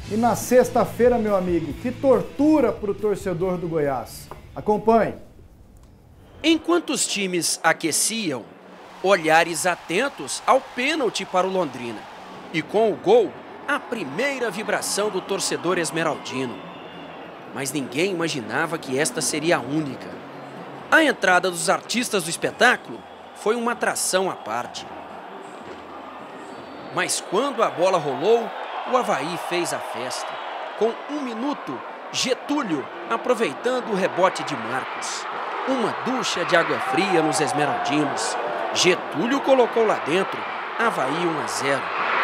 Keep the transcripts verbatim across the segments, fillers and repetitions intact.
E na sexta-feira, meu amigo, que tortura para o torcedor do Goiás. Acompanhe. Enquanto os times aqueciam, olhares atentos ao pênalti para o Londrina. E com o gol, a primeira vibração do torcedor esmeraldino. Mas ninguém imaginava que esta seria a única. A entrada dos artistas do espetáculo foi uma atração à parte. Mas quando a bola rolou, o Avaí fez a festa. Com um minuto, Getúlio aproveitando o rebote de Marcos. Uma ducha de água fria nos esmeraldinos. Getúlio colocou lá dentro, Avaí um a zero.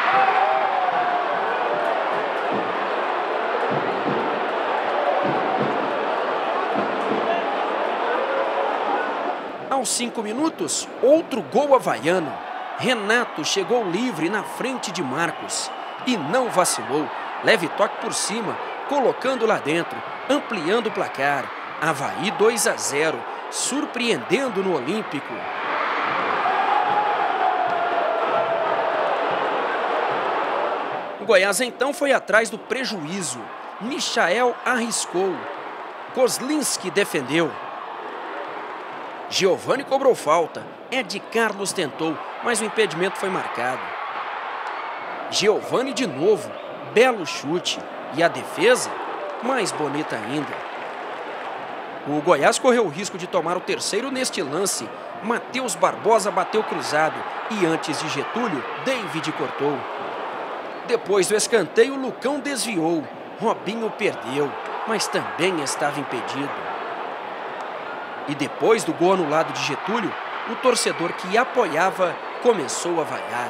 Aos cinco minutos, outro gol havaiano. Renato chegou livre na frente de Marcos e não vacilou. Leve toque por cima, colocando lá dentro, ampliando o placar. Avaí dois a zero, surpreendendo no Olímpico. O Goiás então foi atrás do prejuízo. Michael arriscou. Kozlinski defendeu. Giovani cobrou falta. Ed Carlos tentou, mas o impedimento foi marcado. Giovani de novo. Belo chute. E a defesa, mais bonita ainda. O Goiás correu o risco de tomar o terceiro neste lance. Matheus Barbosa bateu cruzado. E antes de Getúlio, David cortou. Depois do escanteio, Lucão desviou. Robinho perdeu, mas também estava impedido. E depois do gol anulado de Getúlio, o torcedor que apoiava começou a vaiar.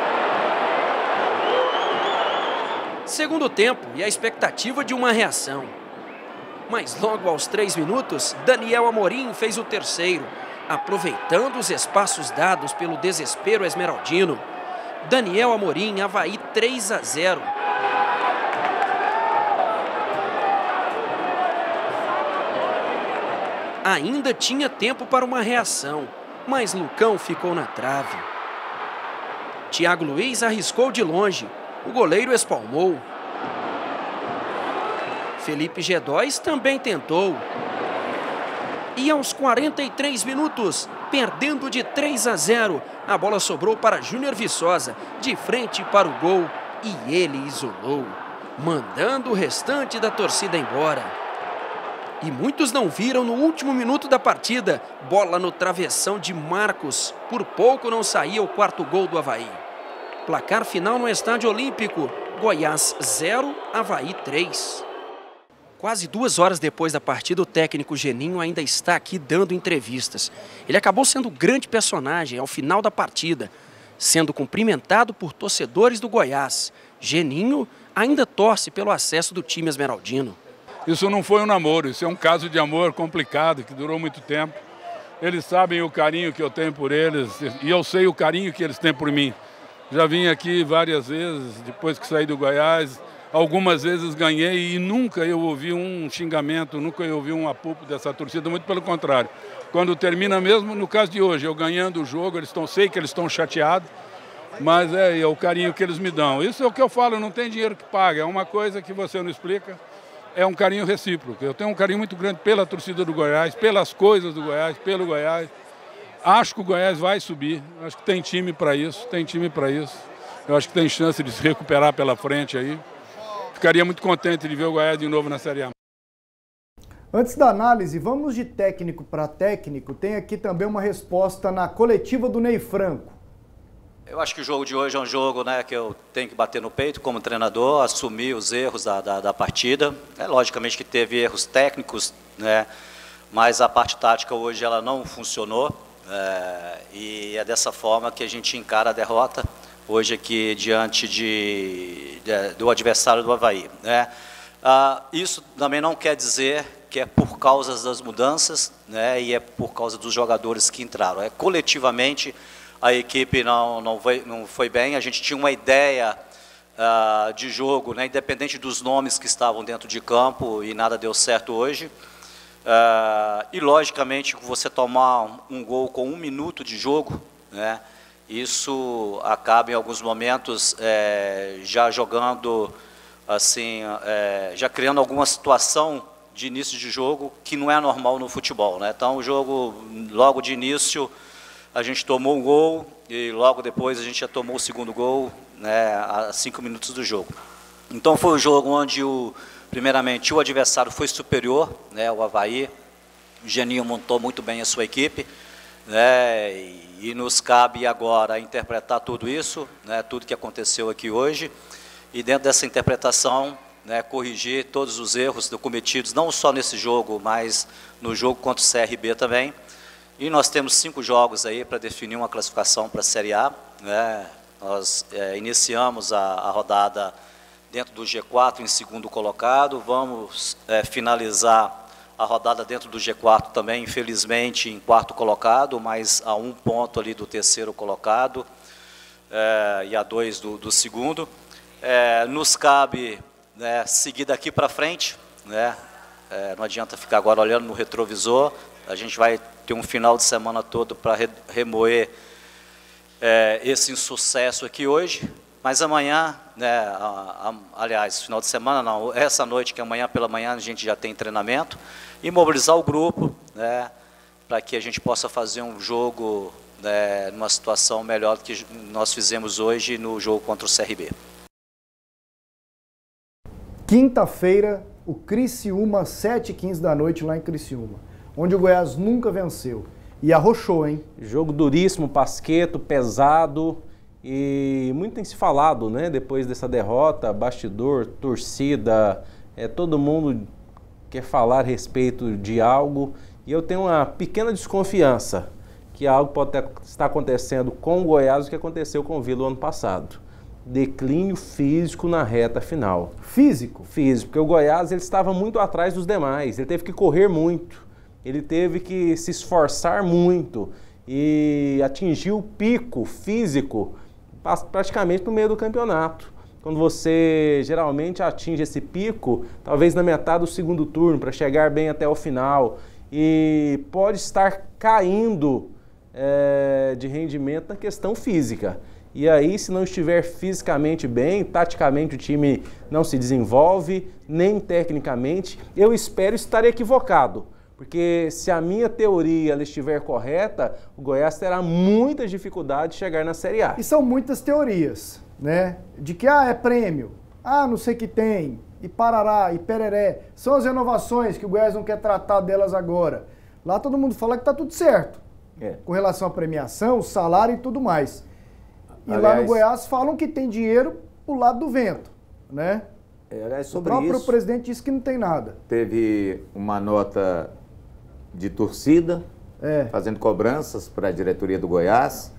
Segundo tempo e a expectativa de uma reação. Mas logo aos três minutos, Daniel Amorim fez o terceiro, aproveitando os espaços dados pelo desespero esmeraldino. Daniel Amorim, Avaí três a zero. Ainda tinha tempo para uma reação, mas Lucão ficou na trave. Thiago Luiz arriscou de longe, o goleiro espalmou. Felipe Gedóis também tentou. E aos quarenta e três minutos, perdendo de três a zero, a bola sobrou para Júnior Viçosa, de frente para o gol, e ele isolou, mandando o restante da torcida embora. E muitos não viram no último minuto da partida, bola no travessão de Marcos, por pouco não saía o quarto gol do Avaí. Placar final no Estádio Olímpico, Goiás zero, Avaí três. Quase duas horas depois da partida, o técnico Geninho ainda está aqui dando entrevistas. Ele acabou sendo grande personagem ao final da partida, sendo cumprimentado por torcedores do Goiás. Geninho ainda torce pelo acesso do time esmeraldino. Isso não foi um namoro, isso é um caso de amor complicado, que durou muito tempo. Eles sabem o carinho que eu tenho por eles e eu sei o carinho que eles têm por mim. Já vim aqui várias vezes, depois que saí do Goiás. Algumas vezes ganhei e nunca eu ouvi um xingamento, nunca eu ouvi um apupo dessa torcida, muito pelo contrário. Quando termina mesmo, no caso de hoje, eu ganhando o jogo, eles estão, sei que eles estão chateados, mas é, é o carinho que eles me dão. Isso é o que eu falo, não tem dinheiro que paga, é uma coisa que você não explica, é um carinho recíproco. Eu tenho um carinho muito grande pela torcida do Goiás, pelas coisas do Goiás, pelo Goiás. Acho que o Goiás vai subir, acho que tem time para isso, tem time para isso. Eu acho que tem chance de se recuperar pela frente aí. Ficaria muito contente de ver o Goiás de novo na Série A. Antes da análise, vamos de técnico para técnico. Tem aqui também uma resposta na coletiva do Ney Franco. Eu acho que o jogo de hoje é um jogo, né, que eu tenho que bater no peito como treinador, assumir os erros da, da, da partida. É, logicamente que teve erros técnicos, né, mas a parte tática hoje ela não funcionou. É, e é dessa forma que a gente encara a derrota hoje aqui diante de, de, do adversário do Avaí, né? Ah, isso também não quer dizer que é por causa das mudanças, né, e é por causa dos jogadores que entraram. É coletivamente a equipe não, não, foi, não foi bem, a gente tinha uma ideia ah, de jogo, né, independente dos nomes que estavam dentro de campo e nada deu certo hoje. Ah, e logicamente você tomar um, um gol com um minuto de jogo, né, isso acaba em alguns momentos é, já jogando assim, é, já criando alguma situação de início de jogo que não é normal no futebol, né? Então, o jogo, logo de início, a gente tomou um gol e logo depois a gente já tomou o segundo gol, né, a cinco minutos do jogo. Então, foi um jogo onde, o, primeiramente, o adversário foi superior, né, o Avaí. O Geninho montou muito bem a sua equipe, né, e, e nos cabe agora interpretar tudo isso, né, tudo que aconteceu aqui hoje, e dentro dessa interpretação, né, corrigir todos os erros cometidos, não só nesse jogo, mas no jogo contra o C R B também. E nós temos cinco jogos aí para definir uma classificação para a Série A, né. Nós é, iniciamos a, a rodada dentro do G quatro em segundo colocado, vamos é, finalizar a rodada dentro do G quatro também, infelizmente, em quarto colocado, mas a um ponto ali do terceiro colocado é, e a dois do, do segundo. É, nos cabe, né, seguir daqui para frente, né, é, não adianta ficar agora olhando no retrovisor, a gente vai ter um final de semana todo para re, remoer é, esse insucesso aqui hoje, mas amanhã, né, a, a, aliás, final de semana não, essa noite, que amanhã pela manhã a gente já tem treinamento, e mobilizar o grupo, né, para que a gente possa fazer um jogo, né, numa situação melhor do que nós fizemos hoje no jogo contra o C R B. Quinta-feira, o Criciúma, sete e quinze da noite, lá em Criciúma, onde o Goiás nunca venceu. E arrochou, hein? Jogo duríssimo, pasqueto, pesado, e muito tem se falado, né, depois dessa derrota, bastidor, torcida, é, todo mundo quer falar a respeito de algo, e eu tenho uma pequena desconfiança que algo pode ter, estar acontecendo com o Goiás o que aconteceu com o Vila ano passado. Declínio físico na reta final. Físico? Físico, porque o Goiás ele estava muito atrás dos demais, ele teve que correr muito, ele teve que se esforçar muito e atingir o pico físico praticamente no meio do campeonato. Quando você geralmente atinge esse pico, talvez na metade do segundo turno, para chegar bem até o final, e pode estar caindo é, de rendimento na questão física. E aí, se não estiver fisicamente bem, taticamente o time não se desenvolve, nem tecnicamente. Eu espero estar equivocado, porque se a minha teoria ela estiver correta, o Goiás terá muita dificuldade de chegar na Série A. E são muitas teorias, né? De que, ah, é prêmio, ah, não sei o que tem, e parará, e pereré. São as renovações que o Goiás não quer tratar delas agora. Lá todo mundo fala que tá tudo certo, é, com relação à premiação, salário e tudo mais. E aliás, lá no Goiás falam que tem dinheiro pro lado do vento, né? É, aliás, sobre o próprio isso, presidente disse que não tem nada. Teve uma nota de torcida, é, fazendo cobranças para a diretoria do Goiás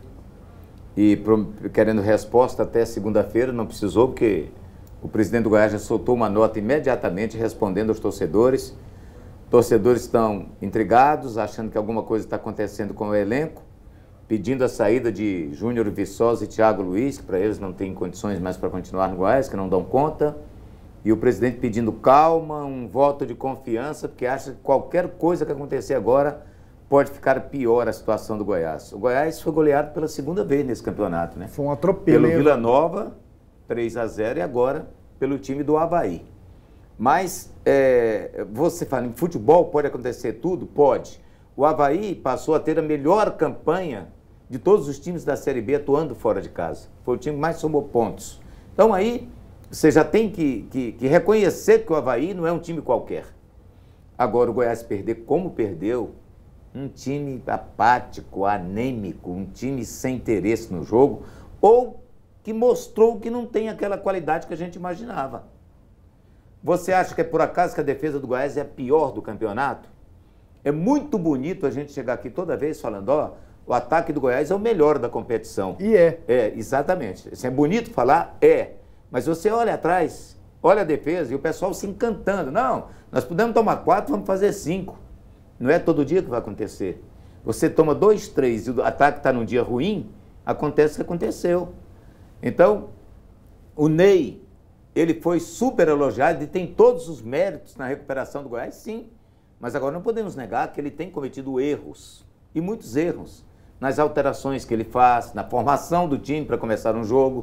e pro, querendo resposta até segunda-feira, não precisou, porque o presidente do Goiás já soltou uma nota imediatamente respondendo aos torcedores. Torcedores estão intrigados, achando que alguma coisa está acontecendo com o elenco, pedindo a saída de Júnior Viçosa e Thiago Luiz, que para eles não têm condições mais para continuar no Goiás, que não dão conta. E o presidente pedindo calma, um voto de confiança, porque acha que qualquer coisa que acontecer agora pode ficar pior a situação do Goiás. O Goiás foi goleado pela segunda vez nesse campeonato, né? Foi um atropelo. Pelo Vila Nova, três a zero, e agora pelo time do Avaí. Mas é, você fala, em futebol pode acontecer tudo? Pode. O Avaí passou a ter a melhor campanha de todos os times da Série B atuando fora de casa. Foi o time que mais somou pontos. Então aí você já tem que, que, que reconhecer que o Avaí não é um time qualquer. Agora o Goiás perder como perdeu, um time apático, anêmico, um time sem interesse no jogo, ou que mostrou que não tem aquela qualidade que a gente imaginava. Você acha que é por acaso que a defesa do Goiás é a pior do campeonato? É muito bonito a gente chegar aqui toda vez falando, ó, o ataque do Goiás é o melhor da competição. E é. É, exatamente. Isso é bonito falar? É. Mas você olha atrás, olha a defesa e o pessoal se encantando. Não, nós podemos tomar quatro, vamos fazer cinco. Não é todo dia que vai acontecer. Você toma dois, três e o ataque está num dia ruim, acontece o que aconteceu. Então, o Ney, ele foi super elogiado e tem todos os méritos na recuperação do Goiás, sim. Mas agora não podemos negar que ele tem cometido erros, e muitos erros, nas alterações que ele faz, na formação do time para começar um jogo.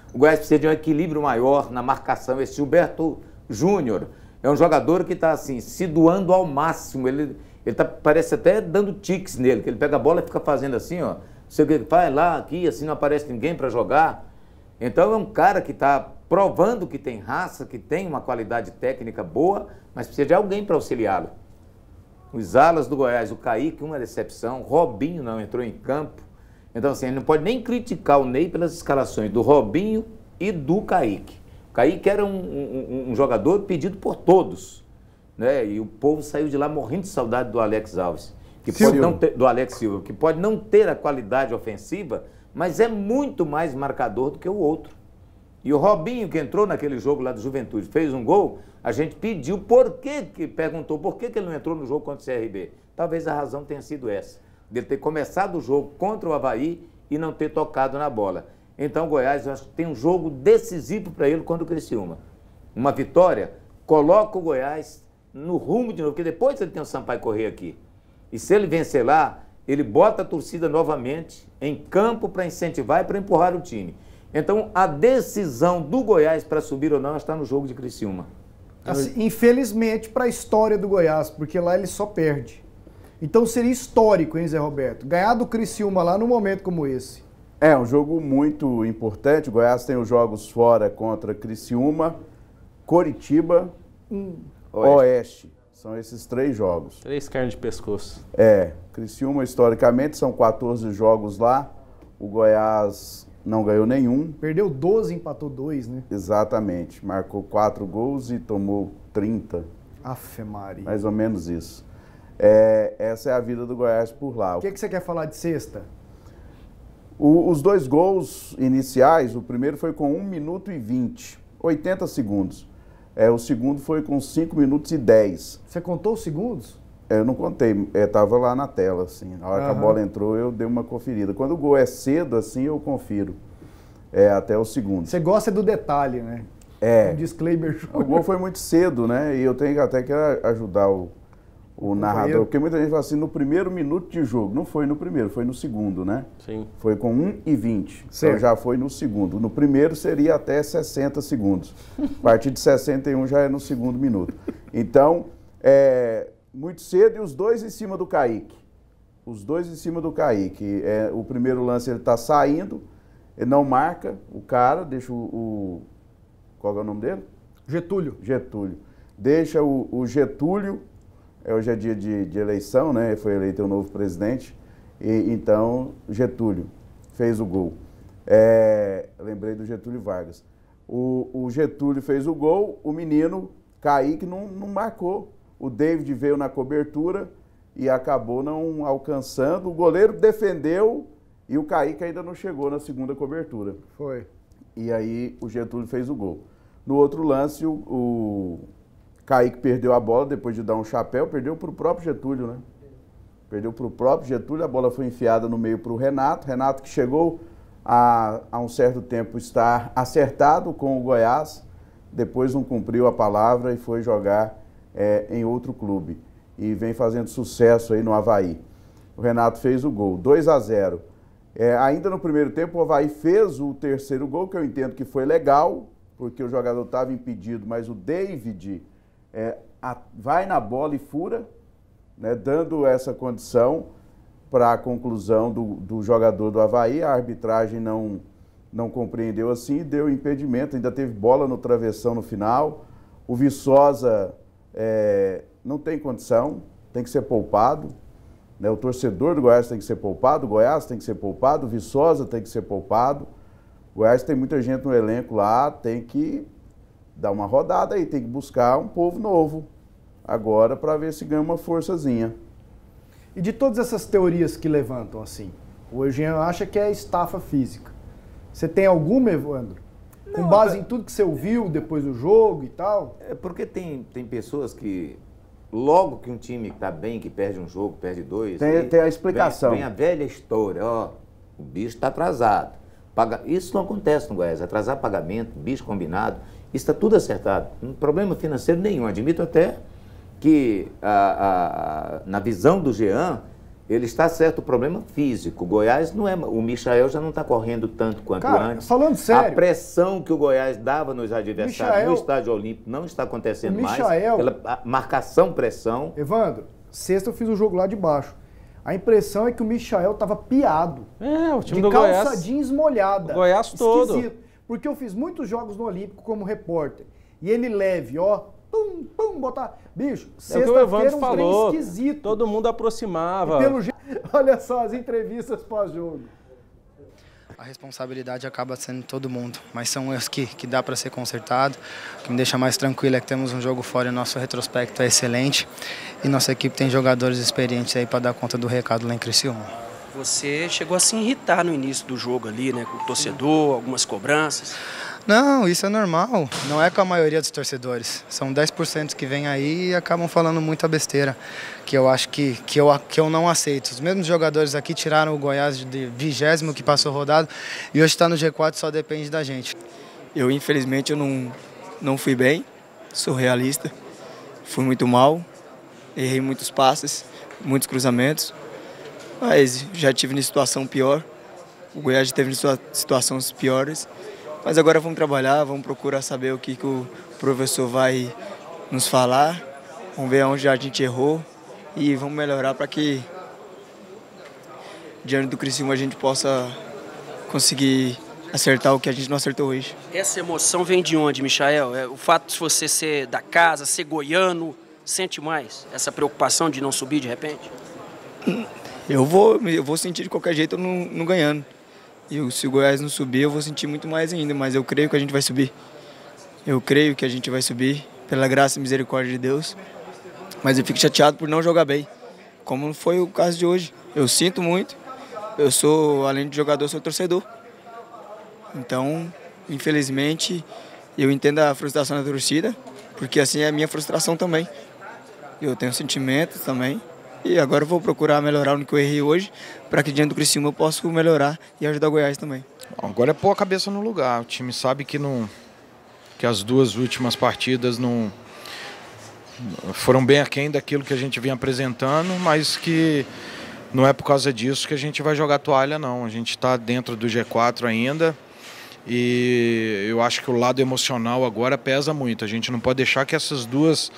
O Goiás precisa de um equilíbrio maior na marcação. Esse Gilberto Júnior é um jogador que está assim, se doando ao máximo. Ele, ele tá, parece até dando tiques nele, que ele pega a bola e fica fazendo assim, ó. Você vai lá, aqui, assim não aparece ninguém para jogar. Então é um cara que está provando que tem raça, que tem uma qualidade técnica boa, mas precisa de alguém para auxiliá-lo. Os alas do Goiás, o Kaique, uma decepção, Robinho não entrou em campo. Então assim, ele não pode nem criticar o Ney pelas escalações do Robinho e do Kaique. O Kaique era um, um, um jogador pedido por todos, né? E o povo saiu de lá morrendo de saudade do Alex Alves, que pode não ter, do Alex Silva, que pode não ter a qualidade ofensiva, mas é muito mais marcador do que o outro. E o Robinho, que entrou naquele jogo lá do Juventude, fez um gol, a gente pediu por que, que perguntou por que, que ele não entrou no jogo contra o C R B. Talvez a razão tenha sido essa, dele ter começado o jogo contra o Avaí e não ter tocado na bola. Então o Goiás, eu acho que tem um jogo decisivo para ele contra o Criciúma. Uma vitória, coloca o Goiás no rumo de novo, porque depois ele tem o Sampaio Corrêa aqui. E se ele vencer lá, ele bota a torcida novamente em campo para incentivar e para empurrar o time. Então, a decisão do Goiás para subir ou não está no jogo de Criciúma. Assim, infelizmente, para a história do Goiás, porque lá ele só perde. Então seria histórico, hein, Zé Roberto? Ganhar do Criciúma lá num momento como esse. É um jogo muito importante. O Goiás tem os jogos fora contra Criciúma, Coritiba, hum, Oeste. Oeste. São esses três jogos. Três carnes de pescoço. É, Criciúma, historicamente, são quatorze jogos lá. O Goiás não ganhou nenhum. Perdeu doze, empatou dois, né? Exatamente. Marcou quatro gols e tomou trinta. Afe Maria. Mais ou menos isso. É, essa é a vida do Goiás por lá. O que, que você quer falar de sexta? O, os dois gols iniciais, o primeiro foi com um minuto e vinte, oitenta segundos. É, o segundo foi com cinco minutos e dez. Você contou os segundos? É, eu não contei, estava lá na tela, assim. Na hora uhum. que a bola entrou, eu dei uma conferida. Quando o gol é cedo, assim, eu confiro. É, até o segundo. Você gosta do detalhe, né? É. Um disclaimer. O gol foi muito cedo, né? E eu tenho até que ajudar o, o narrador. Porque muita gente fala assim, no primeiro minuto de jogo. Não foi no primeiro, foi no segundo, né? Sim. Foi com um e vinte. Então já foi no segundo. No primeiro seria até sessenta segundos. A partir de sessenta e um já é no segundo minuto. Então, é muito cedo e os dois em cima do Kaique. Os dois em cima do Kaique. É, o primeiro lance ele está saindo, ele não marca o cara, deixa o, o... Qual é o nome dele? Getúlio. Getúlio. Deixa o, o Getúlio, é, hoje é dia de, de eleição, né? Foi eleito o novo presidente. E, então, Getúlio fez o gol. É, lembrei do Getúlio Vargas. O, o Getúlio fez o gol, o menino Kaique não, não marcou. O David veio na cobertura e acabou não alcançando. O goleiro defendeu e o Kaique ainda não chegou na segunda cobertura. Foi. E aí o Getúlio fez o gol. No outro lance, o, o Kaique perdeu a bola depois de dar um chapéu, perdeu para o próprio Getúlio, né? Perdeu para o próprio Getúlio, a bola foi enfiada no meio para o Renato. Renato que chegou a, a um certo tempo estar acertado com o Goiás, depois não cumpriu a palavra e foi jogar é, em outro clube. E vem fazendo sucesso aí no Avaí. O Renato fez o gol, dois a zero. É, ainda no primeiro tempo, o Avaí fez o terceiro gol, que eu entendo que foi legal, porque o jogador estava impedido, mas o David é, a, vai na bola e fura, né, dando essa condição para a conclusão do, do jogador do Avaí. A arbitragem não, não compreendeu assim e deu impedimento, ainda teve bola no travessão no final. O Viçosa é, não tem condição, tem que ser poupado. O torcedor do Goiás tem que ser poupado, o Goiás tem que ser poupado, o Viçosa tem que ser poupado. O Goiás tem muita gente no elenco lá, tem que dar uma rodada aí, tem que buscar um povo novo agora para ver se ganha uma forçazinha. E de todas essas teorias que levantam assim, o Eugênio acha que é estafa física. Você tem alguma, Evandro? Com Não, base é... em tudo que você ouviu depois do jogo e tal? É porque tem, tem pessoas que... Logo que um time está bem, que perde um jogo, perde dois... Tem, tem a explicação. Vem, vem a velha história, ó, o bicho está atrasado. Paga... Isso não acontece no Goiás, atrasar pagamento, bicho combinado, isso está tudo acertado. Não tem problema financeiro nenhum. Admito até que, a, a, a, na visão do Jean, Ele está certo, o problema físico. O Goiás não é... O Michael já não está correndo tanto quanto Cara, antes. falando sério... A pressão que o Goiás dava nos adversários Michael, no Estádio Olímpico não está acontecendo Michael, mais. Pela marcação, pressão. Evandro, sexta eu fiz o jogo lá de baixo. A impressão é que o Michael estava piado. É, o time de do calça Goiás. jeans molhada. O Goiás todo. Esquisito. Porque eu fiz muitos jogos no Olímpico como repórter. E ele leve, ó... Pum, pum, botar... Bicho, É o que o Evandro um falou. trem esquisito. Todo mundo aproximava. E pelo jeito... Olha só as entrevistas pós-jogo. A responsabilidade acaba sendo de todo mundo, mas são erros que, que dá para ser consertado. O que me deixa mais tranquilo é que temos um jogo fora e nosso retrospecto é excelente. E nossa equipe tem jogadores experientes aí para dar conta do recado lá em Criciúma. Você chegou a se irritar no início do jogo ali, né? Com o torcedor, algumas cobranças. Não, isso é normal. Não é com a maioria dos torcedores. São dez por cento que vêm aí e acabam falando muita besteira, que eu acho que, que, eu, que eu não aceito. Os mesmos jogadores aqui tiraram o Goiás de vigésimo, que passou rodado, e hoje está no G quatro, só depende da gente. Eu, infelizmente, eu não, não fui bem, sou realista. Fui muito mal, errei muitos passes, muitos cruzamentos, mas já tive em situação pior. O Goiás teve em situações piores. Mas agora vamos trabalhar, vamos procurar saber o que, que o professor vai nos falar, vamos ver onde a gente errou e vamos melhorar para que diante do Criciúma a gente possa conseguir acertar o que a gente não acertou hoje. Essa emoção vem de onde, Michael? É o fato de você ser da casa, ser goiano, sente mais essa preocupação de não subir de repente? Eu vou, eu vou sentir de qualquer jeito não, não ganhando. E se o Goiás não subir, eu vou sentir muito mais ainda, mas eu creio que a gente vai subir. Eu creio que a gente vai subir, pela graça e misericórdia de Deus. Mas eu fico chateado por não jogar bem, como foi o caso de hoje. Eu sinto muito, eu sou, além de jogador, sou torcedor. Então, infelizmente, eu entendo a frustração da torcida, porque assim é a minha frustração também. Eu tenho sentimentos também. E agora eu vou procurar melhorar o que eu errei hoje, para que diante do Criciúma eu possa melhorar e ajudar o Goiás também. Agora é pôr a cabeça no lugar. O time sabe que, não, que as duas últimas partidas não foram bem aquém daquilo que a gente vinha apresentando, mas que não é por causa disso que a gente vai jogar toalha, não. A gente está dentro do G quatro ainda e eu acho que o lado emocional agora pesa muito. A gente não pode deixar que essas duas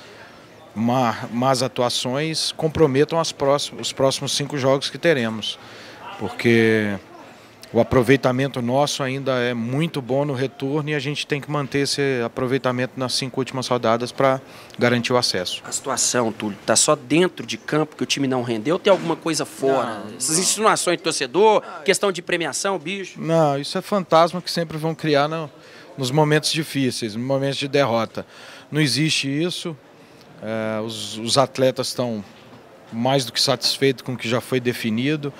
más atuações comprometam as próximos, os próximos cinco jogos que teremos, porque o aproveitamento nosso ainda é muito bom no retorno e a gente tem que manter esse aproveitamento nas cinco últimas rodadas para garantir o acesso. A situação, Túlio, está só dentro de campo que o time não rendeu ou tem alguma coisa fora? Não, Essas não. insinuações de torcedor, não, questão de premiação, bicho? Não, isso é fantasma que sempre vão criar no, nos momentos difíceis, nos momentos de derrota. Não existe isso. É, os, os atletas estão mais do que satisfeitos com o que já foi definido.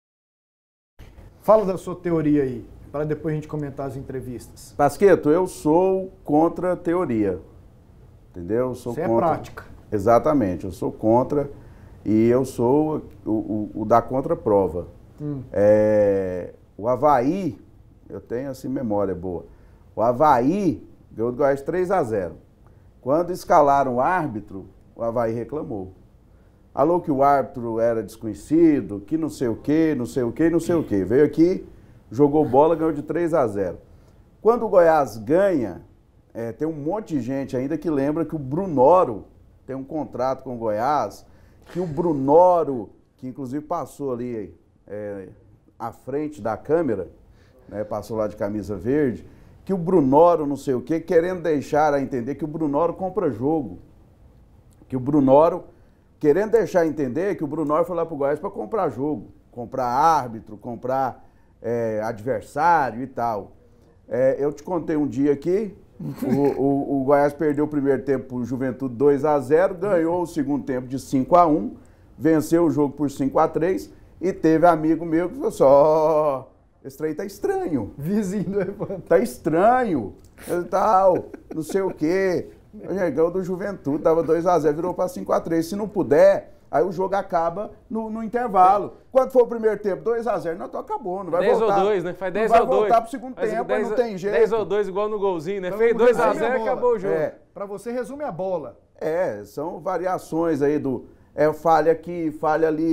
Fala da sua teoria aí, para depois a gente comentar as entrevistas. Pasqueto, eu sou contra a teoria, entendeu? Eu sou Você contra... é prática. Exatamente, eu sou contra e eu sou o, o, o da contra-prova. Hum. É, o Avaí, eu tenho assim memória boa, o Avaí ganhou do Goiás três a zero. Quando escalaram o árbitro, o Avaí reclamou. Falou que o árbitro era desconhecido, que não sei o quê, não sei o quê, não sei o quê. Veio aqui, jogou bola, ganhou de três a zero. Quando o Goiás ganha, é, tem um monte de gente ainda que lembra que o Brunoro tem um contrato com o Goiás, que o Brunoro, que inclusive passou ali é, à frente da câmera, né, passou lá de camisa verde, que o Brunoro não sei o quê, querendo deixar a entender que o Brunoro compra jogo. Que o Brunoro, querendo deixar a entender que o Brunoro foi lá pro Goiás para comprar jogo, comprar árbitro, comprar é, adversário e tal. É, eu te contei um dia aqui, o, o, o Goiás perdeu o primeiro tempo pro Juventude dois a zero, ganhou o segundo tempo de cinco a um, venceu o jogo por cinco a três e teve amigo meu que falou só... Esse trem tá estranho. Vizinho do Evandro. Tá estranho. Tal, não sei o quê. Ganhou do Juventude, dava dois a zero, virou para cinco a três. Se não puder, aí o jogo acaba no, no intervalo. Quando for o primeiro tempo, dois a zero, não, então acabou. Não vai dez voltar. ou dois, né? Faz dez não ou dois. Vai voltar pro segundo tempo, dez, aí não tem jeito. dez ou dois igual no golzinho, né? Então, fez dois a zero e acabou o jogo. É, para você, resume a bola. É, são variações aí do... É, falha aqui, falha ali...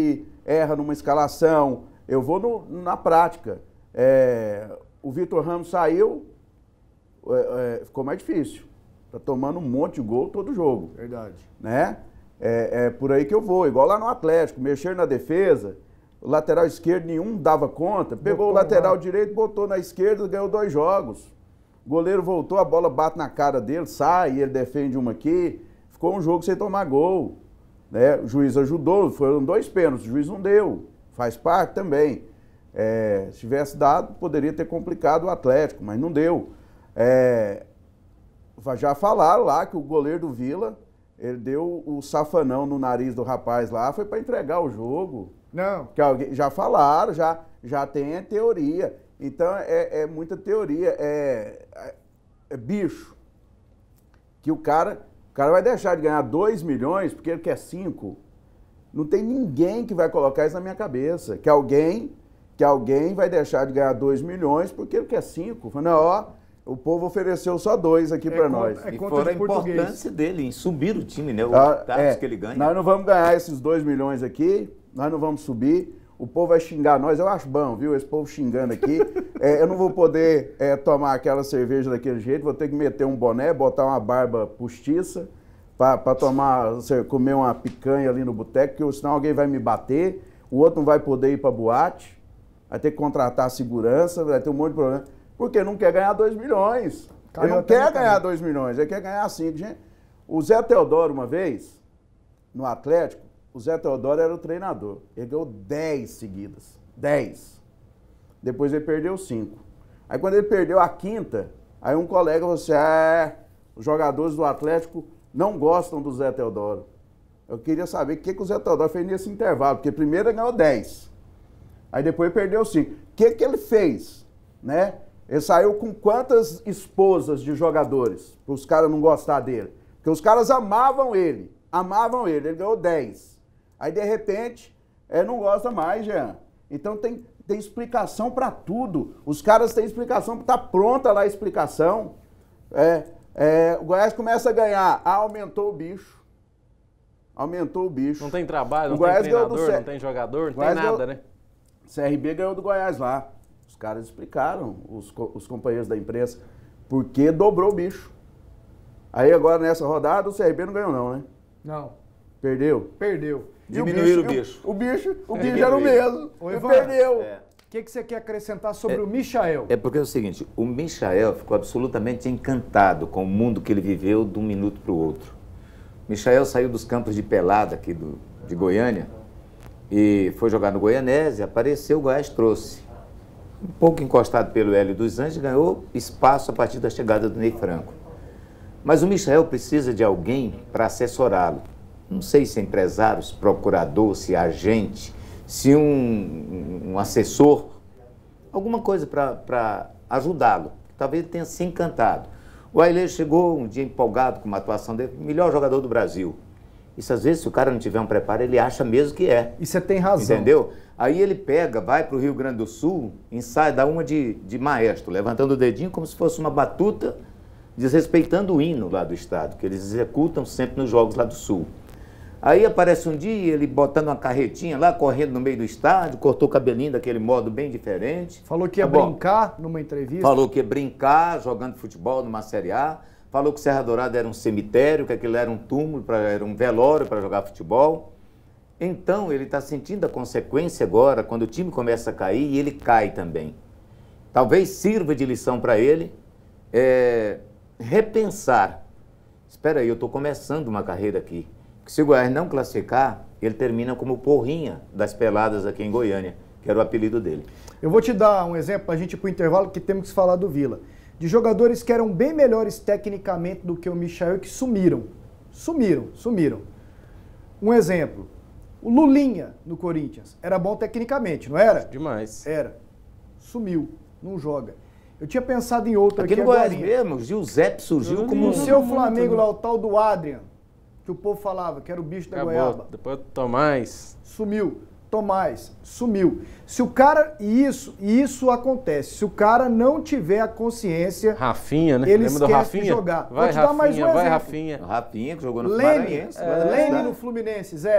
erra numa escalação. Eu vou no, na prática. É, o Vitor Ramos saiu, é, é, ficou mais difícil. Tá tomando um monte de gol todo jogo. Verdade. Né? É, é por aí que eu vou. Igual lá no Atlético, mexer na defesa, o lateral esquerdo nenhum dava conta, pegou botou o lateral lá. direito, botou na esquerda, ganhou dois jogos. O goleiro voltou, a bola bate na cara dele, sai, ele defende uma aqui. Ficou um jogo sem tomar gol. Né? O juiz ajudou, foram dois pênaltis, o juiz não deu. Faz parte também. É, se tivesse dado, poderia ter complicado o Atlético, mas não deu. É, já falaram lá que o goleiro do Vila, ele deu o safanão no nariz do rapaz lá, foi para entregar o jogo. Não. Que alguém, já falaram, já, já tem a teoria. Então, é, é muita teoria. É, é, é bicho. Que o cara, o cara vai deixar de ganhar dois milhões porque ele quer cinco. Não tem ninguém que vai colocar isso na minha cabeça. Que alguém, que alguém vai deixar de ganhar dois milhões porque ele quer cinco. Falando, ó, o povo ofereceu só dois aqui é para nós. É e fora a importância dele em subir o time, né? O ah, é, que ele ganha. Nós não vamos ganhar esses dois milhões aqui, nós não vamos subir. O povo vai xingar nós, eu acho bom, viu? Esse povo xingando aqui. É, eu não vou poder é, tomar aquela cerveja daquele jeito, vou ter que meter um boné, botar uma barba postiça para tomar, comer uma picanha ali no boteco, porque senão alguém vai me bater, o outro não vai poder ir para boate, vai ter que contratar a segurança, vai ter um monte de problema. Porque não quer ganhar dois milhões. Ele não quer ganhar dois milhões, ele quer ganhar cinco. Gente, o Zé Teodoro, uma vez, no Atlético, o Zé Teodoro era o treinador. Ele ganhou dez seguidas. dez. Depois ele perdeu cinco. Aí quando ele perdeu a quinta, aí um colega falou assim, ah, os jogadores do Atlético não gostam do Zé Teodoro. Eu queria saber o que, que o Zé Teodoro fez nesse intervalo, porque primeiro ele ganhou dez. Aí depois ele perdeu cinco. O que, que ele fez? Né? Ele saiu com quantas esposas de jogadores, para os caras não gostar dele? Porque os caras amavam ele, amavam ele, ele ganhou dez. Aí, de repente, ele não gosta mais, Jean. Então, tem, tem explicação para tudo. Os caras têm explicação, está pronta lá a explicação. É, é, o Goiás começa a ganhar, ah, aumentou o bicho. Aumentou o bicho. Não tem trabalho, não tem treinador, não tem jogador, não tem nada, né? C R B ganhou do Goiás lá. Os caras explicaram, os, os companheiros da imprensa, por que dobrou o bicho. Aí agora nessa rodada o C R B não ganhou não, né? Não. Perdeu? Perdeu. Diminuíram o bicho. O bicho, o bicho era o mesmo. Ô, Ivan, perdeu. O é. que, que você quer acrescentar sobre é, o Michael? É porque é o seguinte, o Michael ficou absolutamente encantado com o mundo que ele viveu de um minuto para o outro. O Michael saiu dos campos de pelada aqui do, de Goiânia e foi jogar no Goianese, apareceu, o Goiás trouxe. Um pouco encostado pelo Hélio dos Anjos, ganhou espaço a partir da chegada do Ney Franco. Mas o Michael precisa de alguém para assessorá-lo. Não sei se é empresário, se procurador, se é agente, se um, um assessor, alguma coisa para ajudá-lo. Talvez ele tenha se encantado. O Ailê chegou um dia empolgado com uma atuação dele, melhor jogador do Brasil. Isso às vezes, se o cara não tiver um preparo, ele acha mesmo que é. E você tem razão. Entendeu? Aí ele pega, vai para o Rio Grande do Sul, ensaia, dá uma de, de maestro, levantando o dedinho como se fosse uma batuta, desrespeitando o hino lá do estado, que eles executam sempre nos jogos lá do Sul. Aí aparece um dia, ele botando uma carretinha lá, correndo no meio do estádio, cortou o cabelinho daquele modo bem diferente. Falou que ia tá brincar numa entrevista. Falou que ia brincar, jogando futebol numa Série A. Falou que o Serra Dourada era um cemitério, que aquilo era um túmulo, pra, era um velório para jogar futebol. Então, ele está sentindo a consequência agora, quando o time começa a cair, e ele cai também. Talvez sirva de lição para ele é, repensar. Espera aí, eu estou começando uma carreira aqui. Porque se o Goiás não classificar, ele termina como Porrinha das Peladas aqui em Goiânia, que era o apelido dele. Eu vou te dar um exemplo para a gente ir para o intervalo, que temos que falar do Vila. De jogadores que eram bem melhores tecnicamente do que o Michael e que sumiram. Sumiram, sumiram. Um exemplo, o Lulinha no Corinthians. Era bom tecnicamente, não era? Demais. Era. Sumiu, não joga. Eu tinha pensado em outro aqui. Aqui no Goiás mesmo, o Giuseppe surgiu como... O seu Flamengo lá, o tal do Adrian, que o povo falava, que era o bicho da Acabou. goiaba. Depois Tomás. Sumiu. Tomás, sumiu. Se o cara, e isso, e isso acontece, se o cara não tiver a consciência... Rafinha, né? Ele Lembra do esquece Rafinha? de jogar. Vai, Vou te Rafinha, dar mais um vai, exemplo. Rafinha. Rafinha, que jogou no Leme, Maranhense. é, Leme no Fluminense, Zé.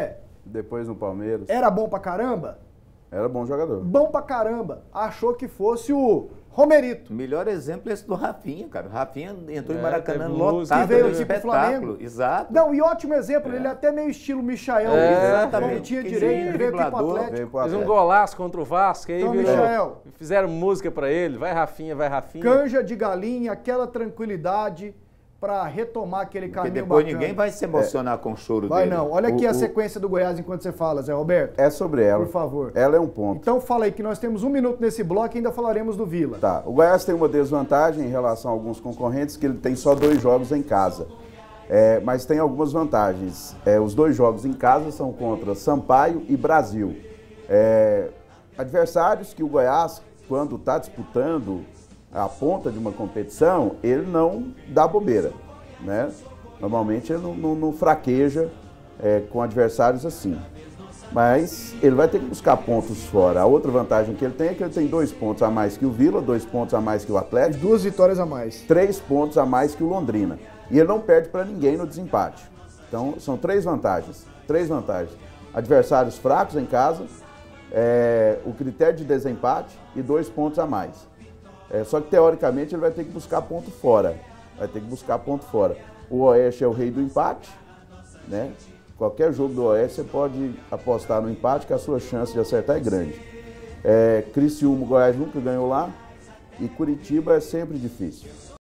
Depois no Palmeiras. Era bom pra caramba? Era bom jogador. Bom pra caramba. Achou que fosse o Romerito. O melhor exemplo é esse do Rafinha, cara. O Rafinha entrou É, em Maracanã teve lotado, que veio no aqui pro espetáculo. Flamengo. Exato. Não, e ótimo exemplo, É. ele é até meio estilo Michael. É, exatamente. Não tinha direito, Sim, veio aqui pro driblador, Atlético. Veio pro Fez um Atlético. golaço contra o Vasco, aí Então, virou, Michael. fizeram música pra ele, vai Rafinha, vai Rafinha. Canja de galinha, aquela tranquilidade pra retomar aquele Porque caminho depois bacana. ninguém vai se emocionar com o choro Vai dele. não. Olha aqui O- a o- sequência do Goiás enquanto você fala, Zé Roberto. É sobre ela. Por favor. Ela é um ponto. Então fala aí que nós temos um minuto nesse bloco e ainda falaremos do Vila. Tá. O Goiás tem uma desvantagem em relação a alguns concorrentes, que ele tem só dois jogos em casa. É, mas tem algumas vantagens. É, os dois jogos em casa são contra Sampaio e Brasil. É, adversários que o Goiás, quando está disputando a ponta de uma competição, ele não dá bobeira, né? Normalmente ele não, não- não fraqueja é, com adversários assim. Mas ele vai ter que buscar pontos fora. A outra vantagem que ele tem é que ele tem dois pontos a mais que o Vila, dois pontos a mais que o Atlético, Duas vitórias a mais. três pontos a mais que o Londrina. E ele não perde para ninguém no desempate. Então, são três vantagens. Três vantagens. Adversários fracos em casa, é, o critério de desempate e dois pontos a mais. É, só que, teoricamente, ele vai ter que buscar ponto fora. Vai ter que buscar ponto fora. O Oeste é o rei do empate, né? Qualquer jogo do Oeste você pode apostar no empate, que a sua chance de acertar é grande. É, Criciúma, o Goiás nunca ganhou lá. E Curitiba é sempre difícil.